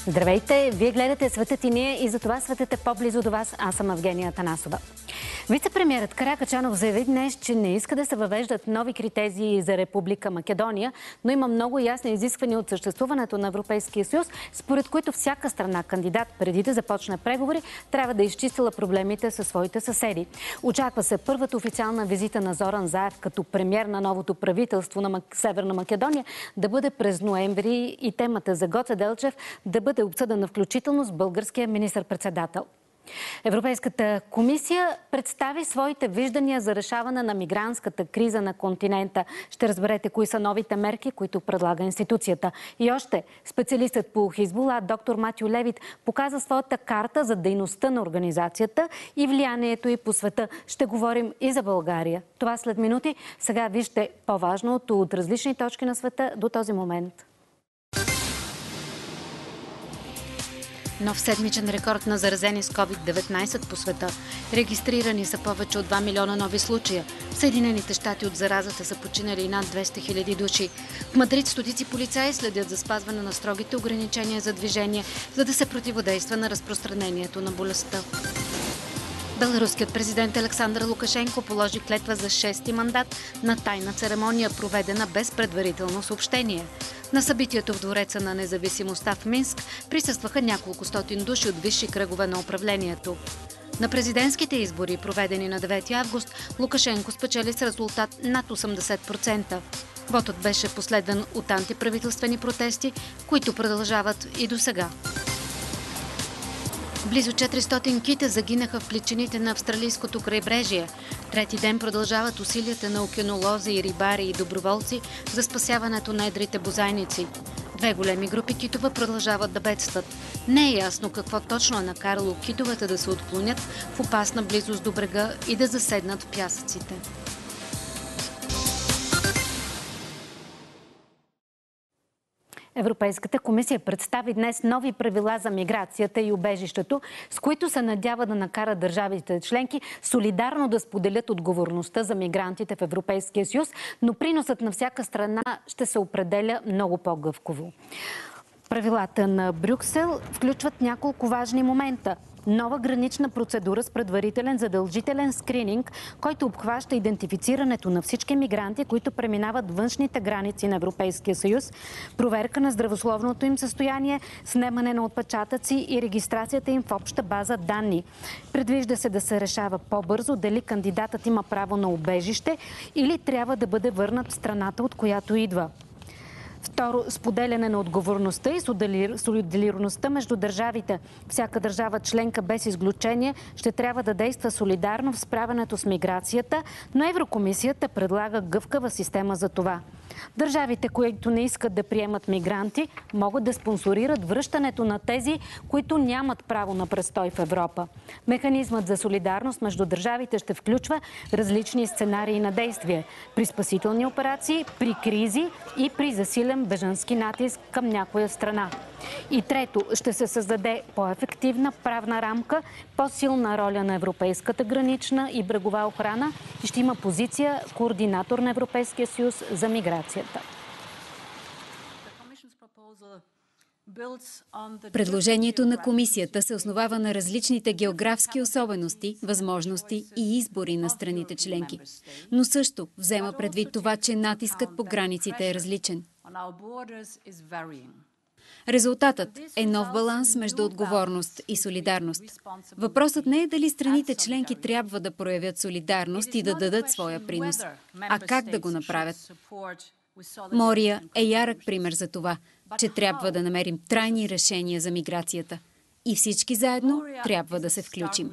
Здравейте! Вие гледате Светът и ние и затова светът е по-близо до вас. Аз съм Евгения Танасова. Вице-премиерът Каракачанов заяви днес, че не иска да се въвеждат нови критерии за Република Македония, но има много ясни изисквания от съществуването на Европейския съюз, според които всяка страна кандидат, преди да започне преговори, трябва да изчистила проблемите със своите съседи. Очаква се първата официална визита на Зоран Заев като премиер на новото правителство на Северна Македония да бъде през ноември и темата за Гоце Делчев да бъде обсъдена включително с българския министър-председател. Европейската комисия представи своите виждания за решаване на мигрантската криза на континента. Ще разберете кои са новите мерки, които предлага институцията. И още, специалистът по Хизбула, доктор Матю Левит, показа своята карта за дейността на организацията и влиянието й по света. Ще говорим и за България. Това след минути. Сега вижте по-важното от различни точки на света до този момент. Нов седмичен рекорд на заразени с COVID-19 по света. Регистрирани са повече от 2 милиона нови случая. В Съединените щати от заразата са починали над 200 хиляди души. В Мадрид стотици полицаи следят за спазване на строгите ограничения за движение, за да се противодейства на разпространението на болестта. Беларуският президент Александър Лукашенко положи клетва за 6-ти мандат на тайна церемония, проведена без предварително съобщение. На събитието в двореца на независимостта в Минск присъстваха няколко стотин души от висши кръгове на управлението. На президентските избори, проведени на 9 август, Лукашенко спечели с резултат над 80%. Вотът беше последван от антиправителствени протести, които продължават и до сега. Близо 400 кита загинаха в плитчините на австралийското крайбрежие. Трети ден продължават усилията на океанолози, рибари и доброволци за спасяването на едрите бозайници. Две големи групи китове продължават да бедстват. Не е ясно какво точно е накарало китовете да се отклонят в опасна близост до брега и да заседнат в пясъците. Европейската комисия представи днес нови правила за миграцията и убежището, с които се надява да накара държавите членки солидарно да споделят отговорността за мигрантите в Европейския съюз, но приносът на всяка страна ще се определя много по-гъвково. Правилата на Брюксел включват няколко важни момента. Нова гранична процедура с предварителен задължителен скрининг, който обхваща идентифицирането на всички мигранти, които преминават външните граници на Европейския съюз, проверка на здравословното им състояние, снемане на отпечатъци и регистрацията им в обща база данни. Предвижда се да се решава по-бързо дали кандидатът има право на убежище или трябва да бъде върнат в страната, от която идва. Второ, споделяне на отговорността и солидарността между държавите. Всяка държава членка без изключение ще трябва да действа солидарно в справянето с миграцията, но Еврокомисията предлага гъвкава система за това. Държавите, които не искат да приемат мигранти, могат да спонсорират връщането на тези, които нямат право на престой в Европа. Механизмът за солидарност между държавите ще включва различни сценарии на действие при спасителни операции, при кризи и при засилен бежански натиск към някоя страна. И трето, ще се създаде по-ефективна правна рамка, по-силна роля на Европейската гранична и брегова охрана и ще има позиция координатор на Европейския съюз за миграцията. Предложението на комисията се основава на различните географски особености, възможности и избори на страните членки, но също взема предвид това, че натискът по границите е различен. Резултатът е нов баланс между отговорност и солидарност. Въпросът не е дали страните членки трябва да проявят солидарност и да дадат своя принос, а как да го направят. Мория е ярък пример за това, че трябва да намерим трайни решения за миграцията. И всички заедно трябва да се включим.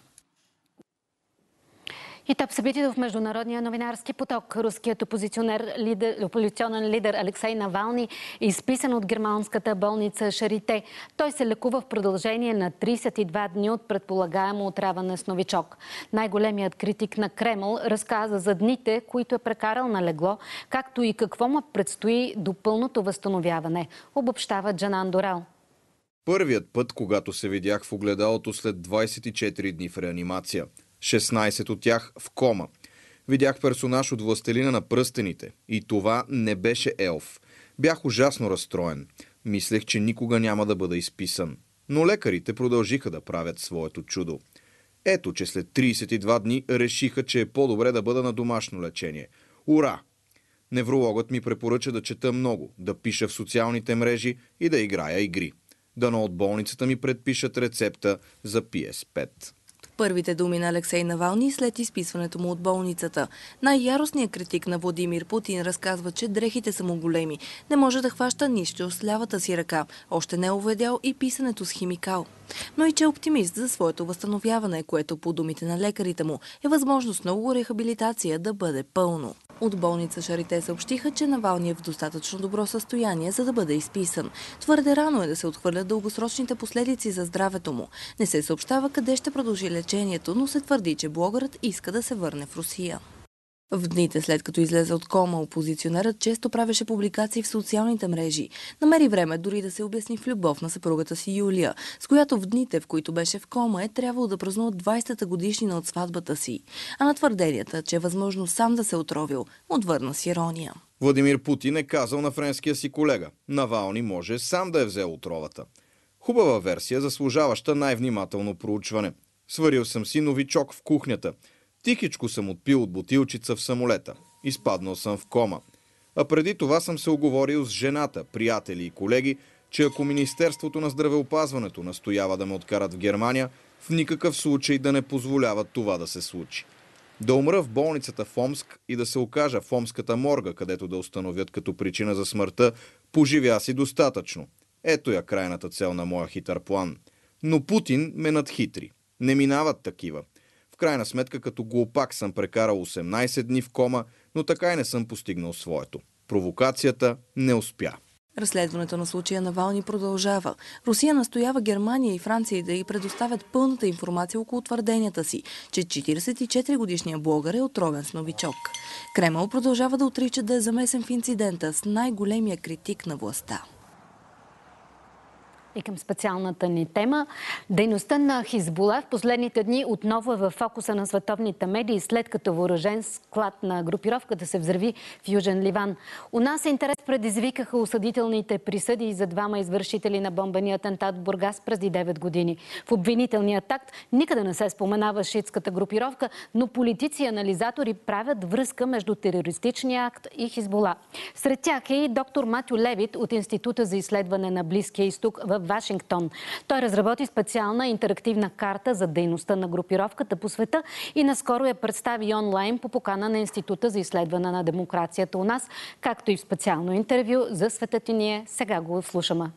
И топ събитието в международния новинарски поток. Руският опозиционен лидер Алексей Навални е изписан от германската болница Шарите. Той се лекува в продължение на 32 дни от предполагаемо отравяне с новичок. Най-големият критик на Кремъл разказа за дните, които е прекарал на легло, както и какво му предстои до пълното възстановяване. Обобщава Джанан Дорал. Първият път, когато се видях в огледалото след 24 дни в реанимация. 16 от тях в кома. Видях персонаж от Властелина на пръстените. И това не беше елф. Бях ужасно разстроен. Мислех, че никога няма да бъда изписан. Но лекарите продължиха да правят своето чудо. Ето, че след 32 дни решиха, че е по-добре да бъда на домашно лечение. Ура! Неврологът ми препоръча да чета много, да пиша в социалните мрежи и да играя игри. Дано от болницата ми предпишат рецепта за PS5. Първите думи на Алексей Навални след изписването му от болницата. Най-яростният критик на Владимир Путин разказва, че дрехите са му големи. Не може да хваща нищо с лявата си ръка. Още не е овладял и писането с химикал. Но и че е оптимист за своето възстановяване, което по думите на лекарите му е възможност много рехабилитация да бъде пълно. От болница Шарите съобщиха, че Навални е в достатъчно добро състояние, за да бъде изписан. Твърде рано е да се отхвърлят дългосрочните последици за здравето му. Не се съобщава къде ще продължи лечението, но се твърди, че блогърът иска да се върне в Русия. В дните след като излезе от кома, опозиционерът често правеше публикации в социалните мрежи. Намери време дори да се обясни в любов на съпругата си Юлия, с която в дните, в които беше в кома, е трябвало да празнува 20-та годишнина от сватбата си. А на твърденията, че е възможно сам да се отровил, отвърна с ирония. Владимир Путин е казал на френския си колега: Навални може сам да е взел отровата. Хубава версия, заслужаваща най-внимателно проучване. Сварил съм си новичок в кухнята. Тихичко съм отпил от бутилчица в самолета. Изпаднал съм в кома. А преди това съм се оговорил с жената, приятели и колеги, че ако Министерството на здравеопазването настоява да ме откарат в Германия, в никакъв случай да не позволяват това да се случи. Да умра в болницата в Омск и да се окажа в омската морга, където да установят като причина за смъртта, поживя си достатъчно. Ето я крайната цел на моя хитър план. Но Путин ме надхитри. Не минават такива. В крайна сметка, като глупак съм прекарал 18 дни в кома, но така и не съм постигнал своето. Провокацията не успя. Разследването на случая Навални продължава. Русия настоява Германия и Франция да й предоставят пълната информация около твърденията си, че 44-годишният блогър е отровен с новичок. Кремъл продължава да отрича да е замесен в инцидента с най-големия критик на властта. И към специалната ни тема. Дейността на Хизбула в последните дни отново е в фокуса на световните медии, след като въоръжен склад на групировката се взриви в Южен Ливан. У нас интерес предизвикаха осъдителните присъди за двама извършители на бомбения атентат в Бургас преди 9 години. В обвинителния акт никъде не се споменава шиитската групировка, но политици и анализатори правят връзка между терористичния акт и Хизбула. Сред тях е и доктор Матю Левит от Института за изследване на Близкия изток в Вашингтон. Той разработи специална интерактивна карта за дейността на групировката по света и наскоро я представи онлайн по покана на Института за изследване на демокрацията у нас, както и в специално интервю за Светът и ние. Сега го слушаме.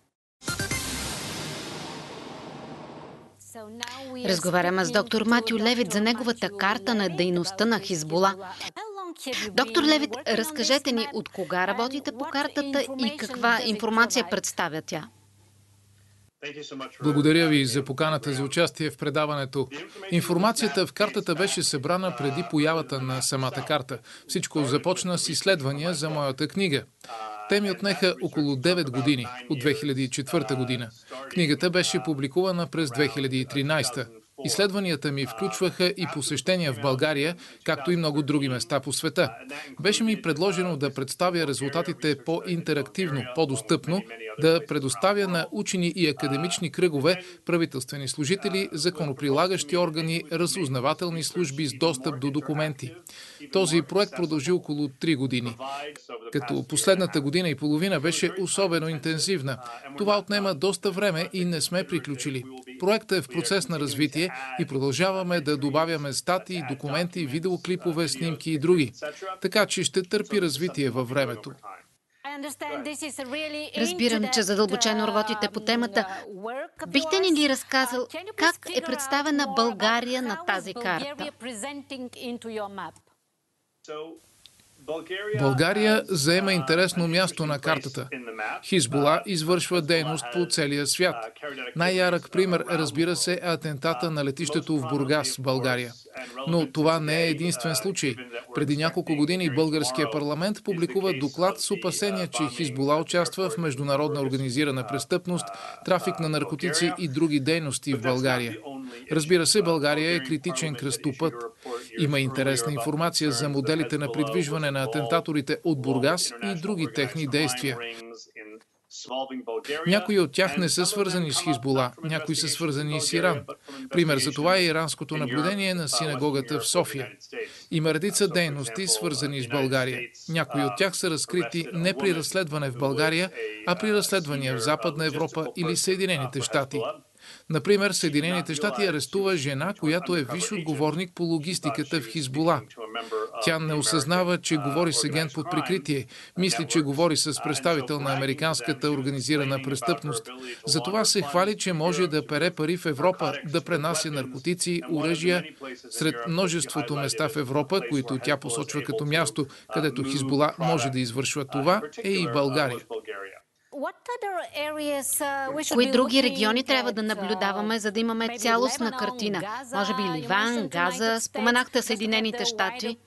Разговаряме с доктор Матю Левит за неговата карта на дейността на Хизбула. Доктор Левит, разкажете ни от кога работите по картата и каква информация представя тя? Благодаря ви за поканата за участие в предаването. Информацията в картата беше събрана преди появата на самата карта. Всичко започна с изследвания за моята книга. Те ми отнеха около 9 години, от 2004 година. Книгата беше публикувана през 2013. Изследванията ми включваха и посещения в България, както и много други места по света. Беше ми предложено да представя резултатите по-интерактивно, по-достъпно, да предоставя на учени и академични кръгове, правителствени служители, законоприлагащи органи, разузнавателни служби с достъп до документи. Този проект продължи около 3 години. Като последната година и половина беше особено интензивна. Това отнема доста време и не сме приключили. Проектът е в процес на развитие и продължаваме да добавяме статии, документи, видеоклипове, снимки и други. Така че ще търпи развитие във времето. Разбирам, че задълбочено работите по темата. Бихте ни ли разказал как е представена България на тази карта? България заема интересно място на картата. Хизбула извършва дейност по целия свят. Най-ярък пример, разбира се, е атентата на летището в Бургас, България. Но това не е единствен случай. Преди няколко години българския парламент публикува доклад с опасения, че Хизбула участва в международна организирана престъпност, трафик на наркотици и други дейности в България. Разбира се, България е критичен кръстопът. Има интересна информация за моделите на придвижване на атентаторите от Бургас и други техни действия. Някои от тях не са свързани с Хизбула, някои са свързани с Иран. Пример за това е иранското наблюдение на синагогата в София. Има редица дейности, свързани с България. Някои от тях са разкрити не при разследване в България, а при разследвания в Западна Европа или Съединените щати. Например, Съединените щати арестува жена, която е висш отговорник по логистиката в Хизбула. Тя не осъзнава, че говори с агент под прикритие. Мисли, че говори с представител на американската организирана престъпност. Затова се хвали, че може да пере пари в Европа, да пренася наркотици, оръжия. Сред множеството места в Европа, които тя посочва като място, където Хизбула може да извършва това, е и България. Кои други региони трябва да наблюдаваме, за да имаме цялостна картина? Може би Ливан, Газа, споменахте Съединените щати.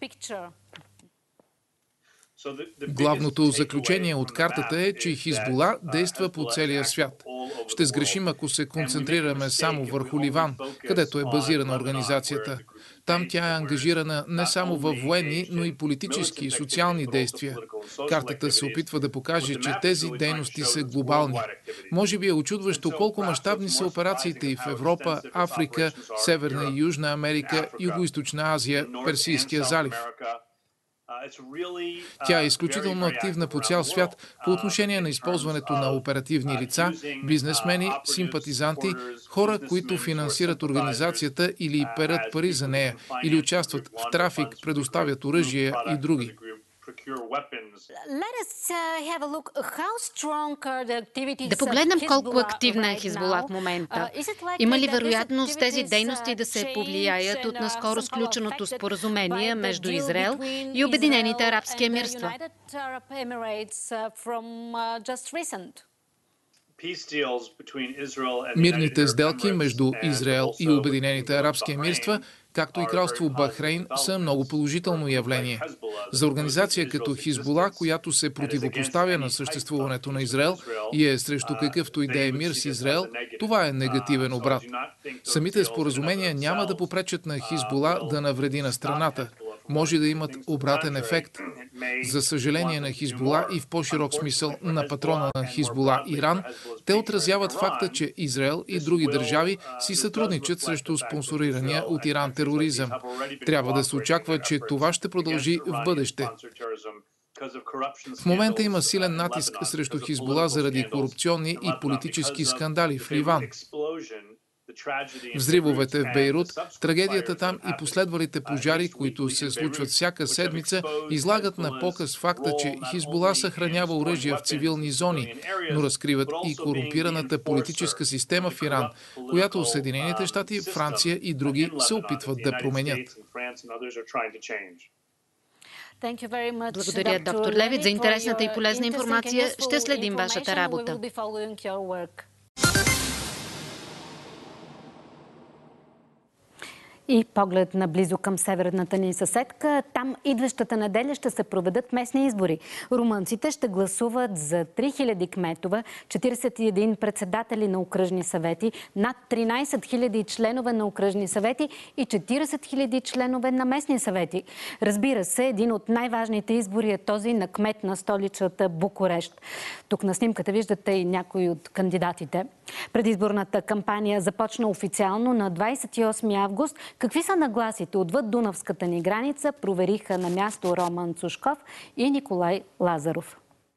Главното заключение от картата е, че Хизбула действа по целия свят. Ще сгрешим, ако се концентрираме само върху Ливан, където е базирана организацията. Там тя е ангажирана не само във военни, но и политически и социални действия. Картата се опитва да покаже, че тези дейности са глобални. Може би е учудващо колко мащабни са операциите и в Европа, Африка, Северна и Южна Америка, Югоизточна Азия, Персийския залив. Тя е изключително активна по цял свят по отношение на използването на оперативни лица, бизнесмени, симпатизанти, хора, които финансират организацията или перат пари за нея, или участват в трафик, предоставят оръжие и други. Да погледнем колко активна е Хизбула в момента. Има ли вероятност тези дейности да се повлияят от наскоро сключеното споразумение между Израел и Обединените арабски емирства? Мирните сделки между Израел и Обединените арабски емирства, както и кралство Бахрейн, са много положително явление. За организация като Хизбула, която се противопоставя на съществуването на Израел и е срещу какъвто и да е мир с Израел, това е негативен обрат. Самите споразумения няма да попречат на Хизбула да навреди на страната. Може да имат обратен ефект. За съжаление на Хизбула и в по-широк смисъл на патрона на Хизбула Иран, те отразяват факта, че Израел и други държави си сътрудничат срещу спонсорирания от Иран тероризъм. Трябва да се очаква, че това ще продължи в бъдеще. В момента има силен натиск срещу Хизбула заради корупционни и политически скандали в Ливан. Взривовете в Бейрут, трагедията там и последвалите пожари, които се случват всяка седмица, излагат на показ факта, че Хизбула съхранява оръжия в цивилни зони, но разкриват и корумпираната политическа система в Иран, която Съединените щати, Франция и други се опитват да променят. Благодаря, доктор Левит, за интересната и полезна информация. Ще следим вашата работа. И поглед наблизо към северната ни съседка. Там идващата неделя ще се проведат местни избори. Румънците ще гласуват за 3000 кметове, 41 председатели на окръжни съвети, над 13 000 членове на окръжни съвети и 40 000 членове на местни съвети. Разбира се, един от най-важните избори е този на кмет на столицата Букурещ. Тук на снимката виждате и някои от кандидатите. Предизборната кампания започна официално на 28 август. Какви са нагласите отвъд Дунавската ни граница, провериха на място Роман Цушков и Николай Лазаров.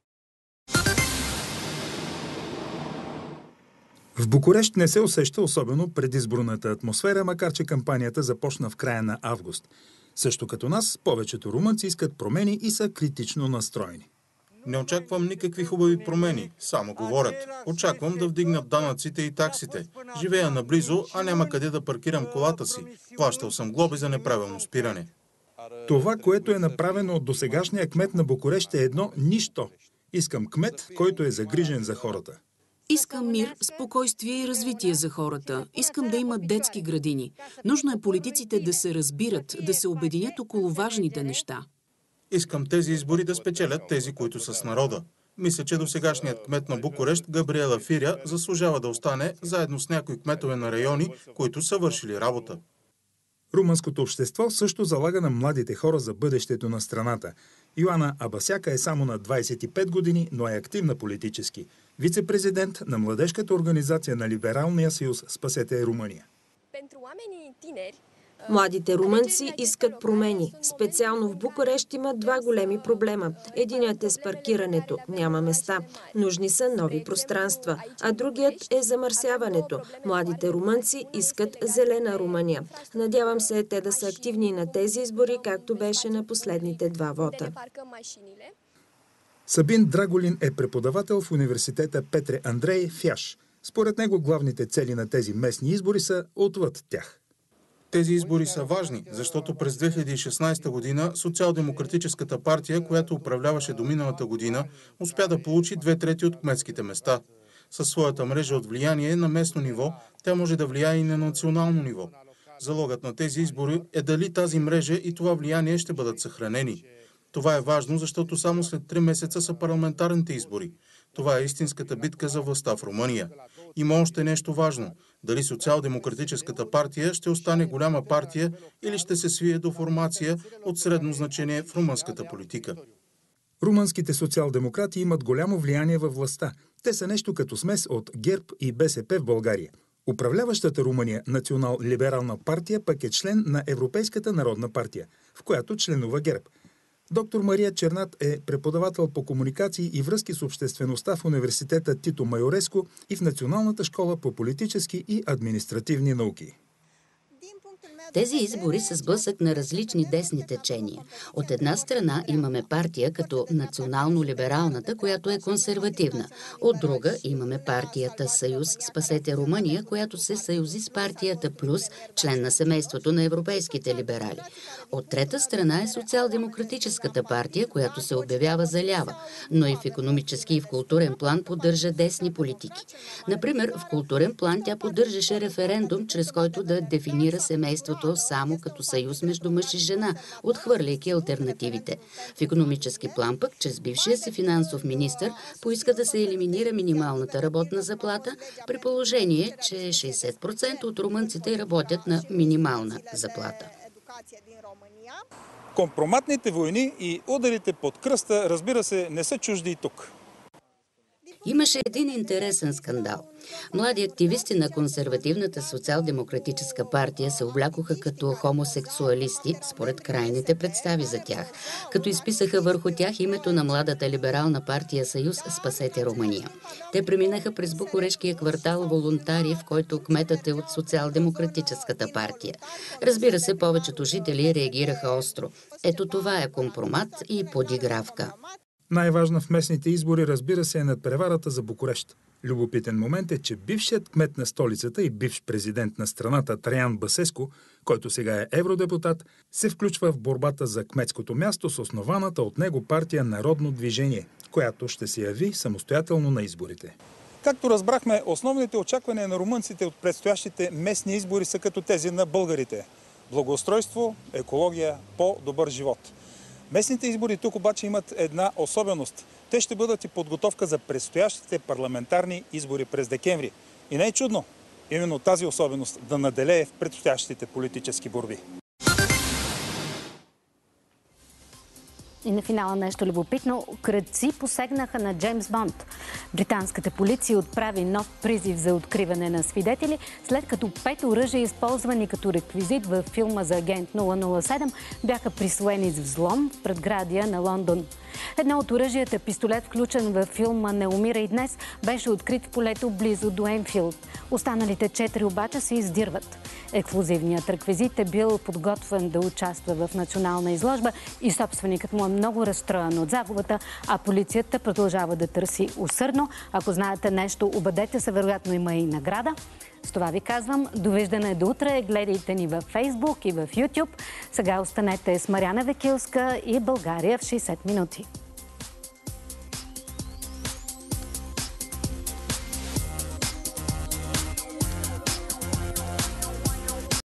В Букурещ не се усеща особено предизборната атмосфера, макар че кампанията започна в края на август. Също като нас, повечето румънци искат промени и са критично настроени. Не очаквам никакви хубави промени, само говорят. Очаквам да вдигнат данъците и таксите. Живея наблизо, а няма къде да паркирам колата си. Плащал съм глоби за неправилно спиране. Това, което е направено от досегашния кмет на Букурещ е едно нищо. Искам кмет, който е загрижен за хората. Искам мир, спокойствие и развитие за хората. Искам да имат детски градини. Нужно е политиците да се разбират, да се обединят около важните неща. Искам тези избори да спечелят тези, които са с народа. Мисля, че досегашният кмет на Букурещ, Габриела Фиря, заслужава да остане заедно с някои кметове на райони, които са вършили работа. Румънското общество също залага на младите хора за бъдещето на страната. Йоана Абасяка е само на 25 години, но е активна политически. Вице-президент на младежката организация на Либералния съюз "Спасете Румъния". Младите румънци искат промени. Специално в Букурещ има два големи проблема. Единият е с паркирането. Няма места. Нужни са нови пространства. А другият е замърсяването. Младите румънци искат зелена Румъния. Надявам се те да са активни на тези избори, както беше на последните два вота. Сабин Драголин е преподавател в университета Петре Андрей в Яш. Според него главните цели на тези местни избори са отвъд тях. Тези избори са важни, защото през 2016 година Социал-демократическата партия, която управляваше до миналата година, успя да получи 2/3 от кметските места. Със своята мрежа от влияние на местно ниво, тя може да влияе и на национално ниво. Залогът на тези избори е дали тази мрежа и това влияние ще бъдат съхранени. Това е важно, защото само след 3 месеца са парламентарните избори. Това е истинската битка за властта в Румъния. Има още нещо важно. Дали Социал-демократическата партия ще остане голяма партия или ще се свие до формация от средно значение в румънската политика. Румънските социал-демократи имат голямо влияние във властта. Те са нещо като смес от ГЕРБ и БСП в България. Управляващата Румъния Национал-либерална партия пък е член на Европейската народна партия, в която членува ГЕРБ. Доктор Мария Чернат е преподавател по комуникации и връзки с обществеността в университета Тито Майореско и в Националната школа по политически и административни науки. Тези избори са сблъсък на различни десни течения. От една страна имаме партия като национално-либералната, която е консервативна. От друга имаме партията Съюз Спасете Румъния, която се съюзи с партията Плюс, член на семейството на европейските либерали. От трета страна е Социал-демократическата партия, която се обявява за лява, но и в икономически и в културен план поддържа десни политики. Например, в културен план тя поддържаше референдум, чрез който да дефинира семейството само като съюз между мъж и жена, отхвърляйки алтернативите. В икономически план пък, чрез бившия си финансов министър, поиска да се елиминира минималната работна заплата, при положение, че 60% от румънците работят на минимална заплата. Компроматните войни и ударите под кръста, разбира се, не са чужди и тук. Имаше един интересен скандал. Млади активисти на консервативната социал-демократическа партия се облякоха като хомосексуалисти, според крайните представи за тях, като изписаха върху тях името на младата либерална партия Съюз Спасете Румъния. Те преминаха през букурешкия квартал Волонтари, в който кметът е от социал-демократическата партия. Разбира се, повечето жители реагираха остро. Ето това е компромат и подигравка. Най-важна в местните избори, разбира се, е надпреварата за Букурещ. Любопитен момент е, че бившият кмет на столицата и бивш президент на страната Траян Басеско, който сега е евродепутат, се включва в борбата за кметското място с основаната от него партия Народно движение, която ще се яви самостоятелно на изборите. Както разбрахме, основните очаквания на румънците от предстоящите местни избори са като тези на българите. Благоустройство, екология, по-добър живот. Местните избори тук обаче имат една особеност. Те ще бъдат и подготовка за предстоящите парламентарни избори през декември. И не е чудно именно тази особеност да наделее в предстоящите политически борби. И на финала нещо любопитно. Крадци посегнаха на Джеймс Бонд. Британската полиция отправи нов призив за откриване на свидетели, след като 5 оръжия, използвани като реквизит във филма за агент 007, бяха присвоени с взлом в предградия на Лондон. Едно от оръжията, пистолет, включен във филма "Не умира и днес", беше открит в полето близо до Енфилд. Останалите 4 обаче се издирват. Ексклузивният реквизит е бил подготвен да участва в национална изложба и собственикът му е много разстроен от загубата, а полицията продължава да търси усърдно. Ако знаете нещо, обадете се, вероятно има и награда. С това ви казвам, довиждане до утре. Гледайте ни във Фейсбук и в YouTube. Сега останете с Мариана Векилска и България в 60 минути.